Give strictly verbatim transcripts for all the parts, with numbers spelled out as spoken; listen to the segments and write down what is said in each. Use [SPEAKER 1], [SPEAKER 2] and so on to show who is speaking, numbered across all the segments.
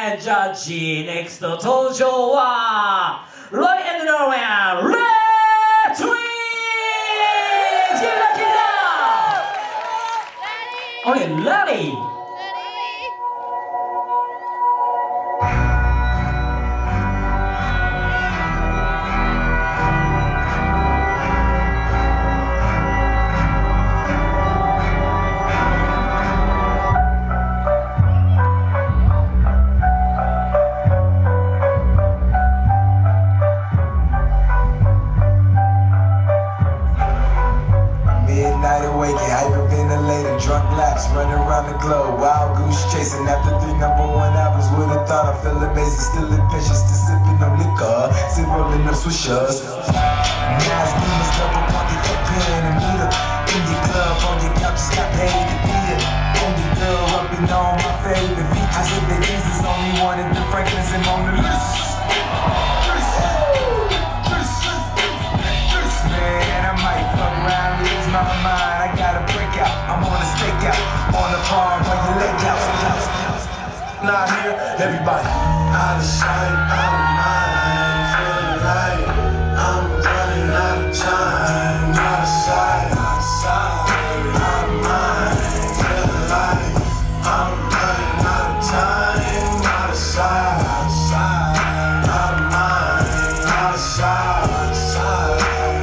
[SPEAKER 1] and Judge。 NEXT 登場は Roy and Norman Red Twins。 Give it up, give it up! Okay, Larry。
[SPEAKER 2] Running around the globe, wild goose chasing after three number one albums. Would've thought I feel amazing, still impatient, still sipping on liquor, still rolling up swishers. Now it's demons, double pocket, fuck pen and meter. In the club, on your couch, just got paid to be it. Only girl rubbing on my favorite features. If the Jesus only wanted the Franklins and Mona Lisa. Man, I might fuck around, lose my mind. I gotta break out, I'm on a stakeout, on the farm while you lay out. Not here, everybody out of sight, out of mind. Feeling like I'm running out of time. Out of sight, out of sight, out of mind. Feeling like I'm running out of time. Out of sight, out of sight, out of mind. Out of sight, out of sight.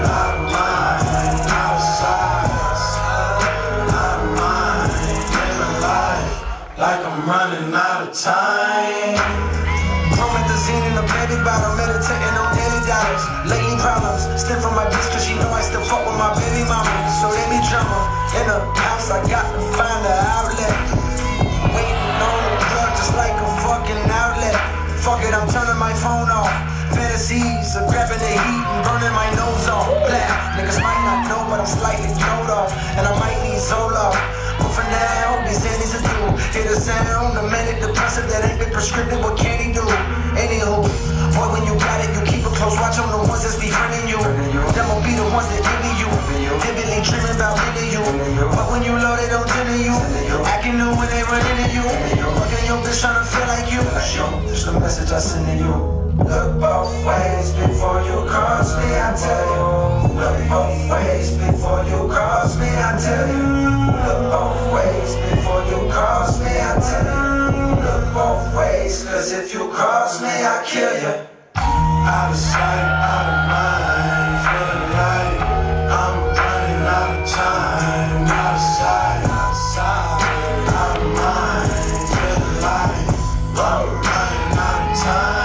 [SPEAKER 2] Like I'm running out of time. Promethazine in a baby bottle, meditating on daily dollars. Lately problems stem from my bitch, cause she know I still fuck with my baby mama. So let me drama in the house, I got to find an outlet. Waiting on the plug just like a fucking outlet. Fuck it, I'm turning my phone off. Fantasies of grabbing the heat and burning my nose off. Blah, niggas might not know, but I'm slightly throwed off. And I might need Zoloft. But for now, these Andy's a do. Hear the sound, a manic depressive that ain't been prescribed. What can he do? Anywho, boy, when you got it, you keep a close watch on the ones that's befriending you. Them will be the ones that envy you. Vividly dreaming about ending you. But when you load, they don't tend to you. Acting new when they run into you. Fucking your bitch trying to feel like you. There's the message I send to you. Look both ways before you cross me, I tell you. Look both ways before you cross me, I tell you. Look both ways before you cross me, I tell you. Look both ways, cause if you cross me, I kill you. Out of sight, out of mind. Feeling like I'm running out of time. Out of sight, out of sight, out of mind. Feeling like I'm running out of time.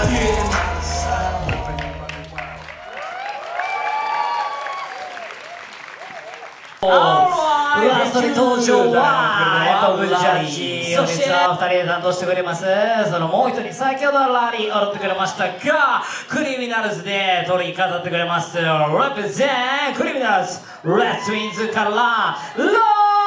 [SPEAKER 1] ラストに登場はブジャッジ、そしてふたりで担当してくれます。そのもう一人、先ほどラリー踊ってくれましたが、クリミナルズで取り飾ってくれます。Represent クリミナルズレッツウィンズからローレン。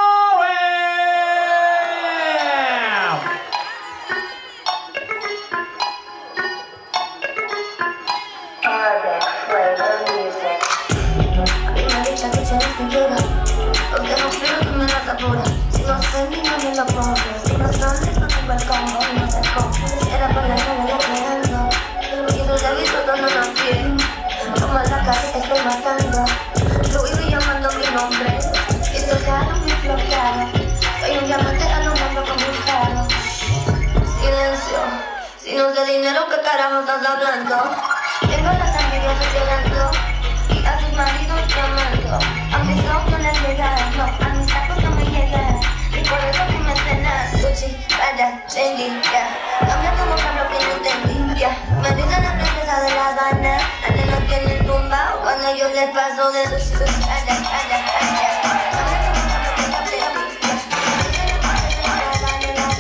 [SPEAKER 3] Si no sé ni no me lo pongo. Si no sabes no tengo el combo. No sé cómo. Era para la cara de creando. Y sus avisos dando los pies. Toma la cara que estoy matando. Luis llamando mi nombre. Y tu cara me bloquearon. Soy un diamante a lo mando con un faro. Silencio. Si no sé dinero, ¿qué carajo estás hablando? Tengo las envidias llorando. Y a sus maridos llamando. A mis ojos no les llegan, no, a mis tacos no me llegan. Y por eso que me cenan Gucci, Prada, Fendi, ya. Cambia como cambio que no entendí, ya. Me dicen la princesa de La Habana. La nena tiene tumbao cuando yo les paso de sushi, sushi, Prada, Prada, Prada. Cambia como cambio que no entendí, ya. Me dicen la princesa de La Habana, La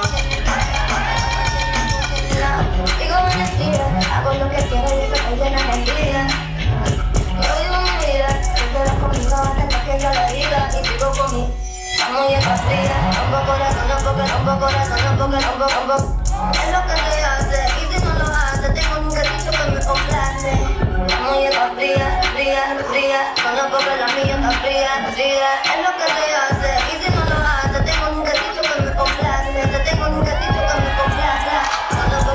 [SPEAKER 3] Habana. Sigo bendecida, hago lo que quiero y eso me llena de vida. Yo vivo mi vida, siempre conmigo hasta que yo lo diga. Y sigo con mi muñeca fría. Rompo corazón, rompo que rompo corazón, rompo que rompo, rompo. Es lo que se hace, y si no lo hace, tengo un dicho que me complace. La muñeca fría, fría, fría. Conozco que la mía está fría, fría. Es lo que se hace, y si no lo hace, tengo un dicho que me complace. Tengo un dicho que me complace.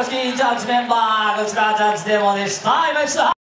[SPEAKER 1] ジジャッジメンバーこちらジャッジデモでした。今一度